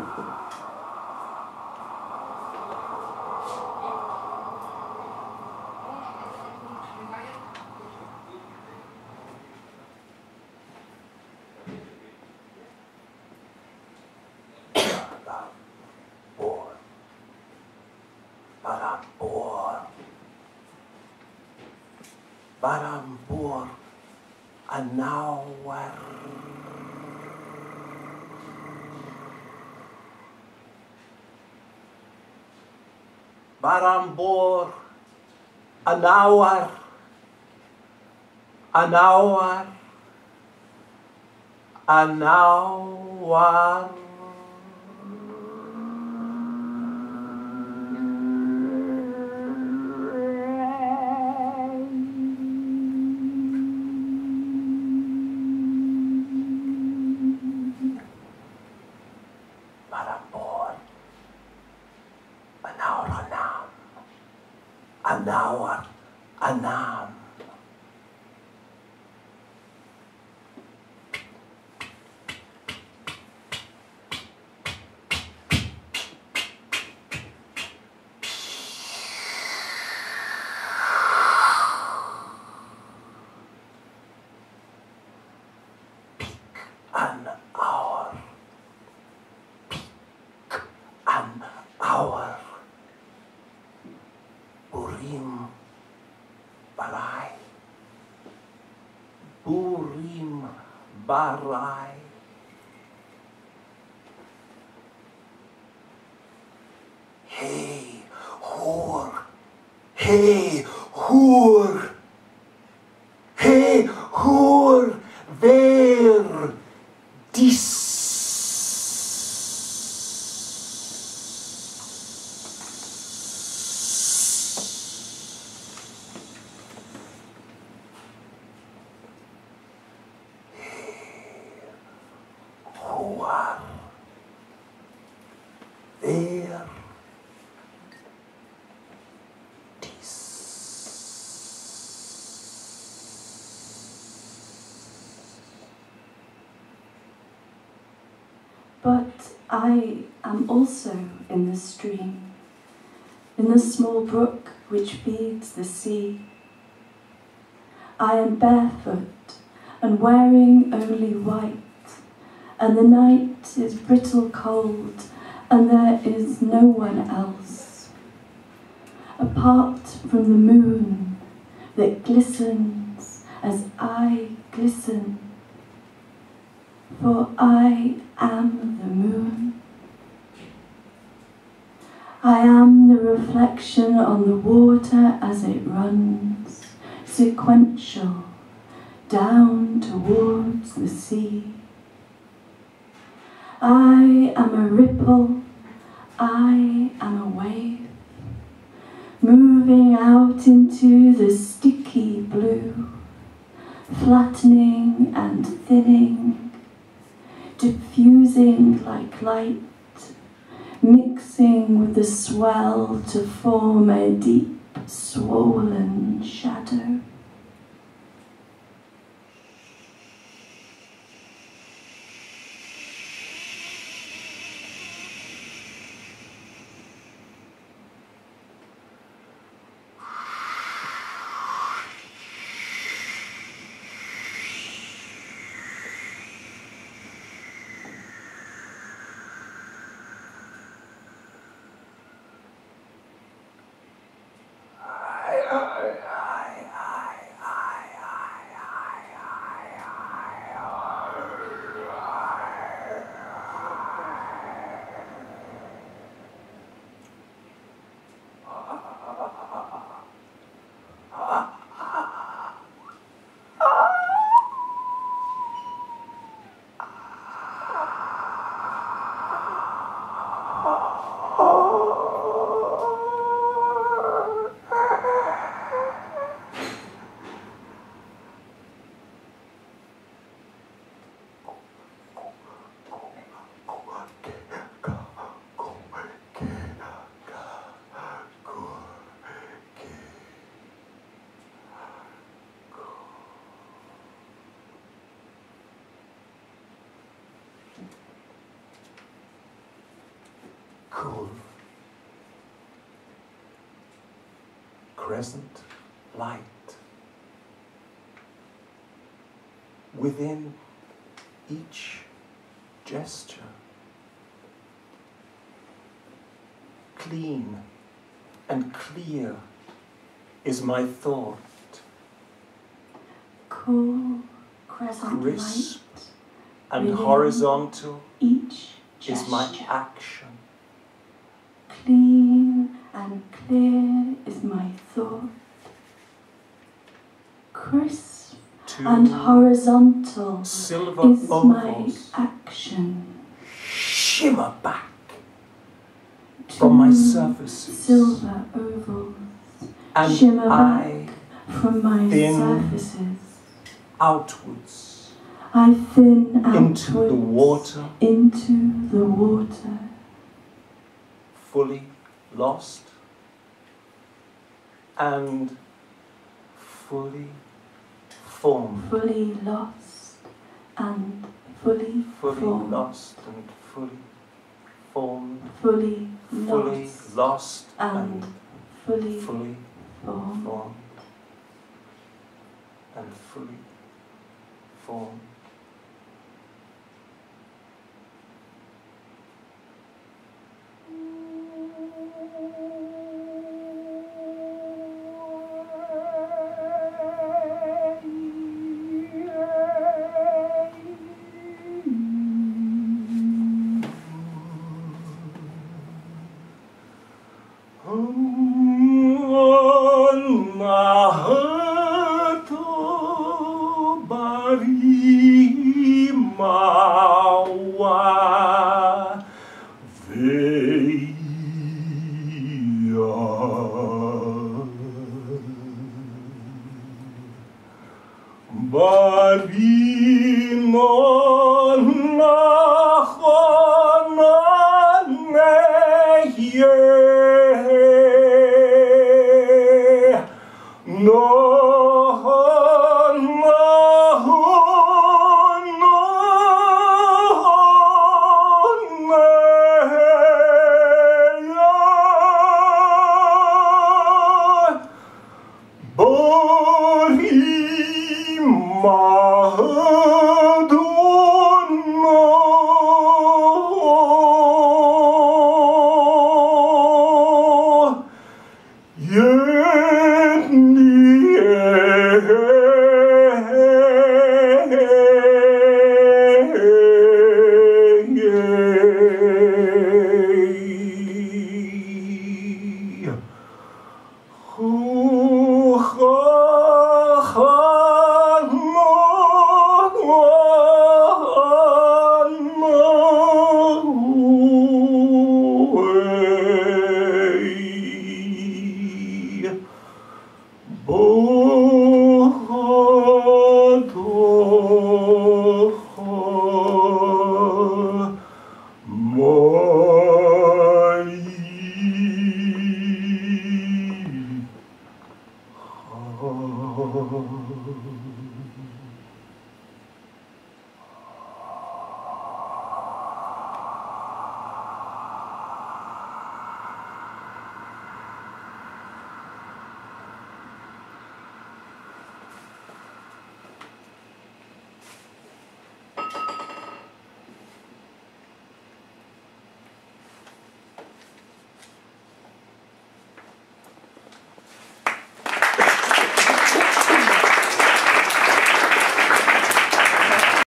Barambur anawar Barambur anawar anawar anawar Anawar, anam. An hour. An hour. Burim Barai. Burim Barai. Hey, hoor. Hey, hoor. Hey, hoor. Weer dis. But I am also in the stream, in the small brook which feeds the sea. I am barefoot and wearing only white, and the night is brittle cold, and there is no one else, apart from the moon that glistens as I glisten. For I am the moon. I am the reflection on the water as it runs, sequential, down towards the sea. I am a ripple, I am a wave, moving out into the sticky blue, flattening and thinning, diffusing like light, mixing with the swell to form a deep, swollen shadow. cool. Crescent light. Within each gesture. Clean and clear is my thought. Cool crescent Crisp light and within horizontal each gesture. is my action. Clean and clear is my thought. Crisp and horizontal silver is ovals my action. shimmer back from my surfaces, Silver ovals and shimmer I back from my thin surfaces. outwards I thin outwards into the water, into the water, fully lost and fully formed. fully lost and fully Fully formed. lost and fully formed. Fully Fully lost and fully fully formed. formed. And fully formed.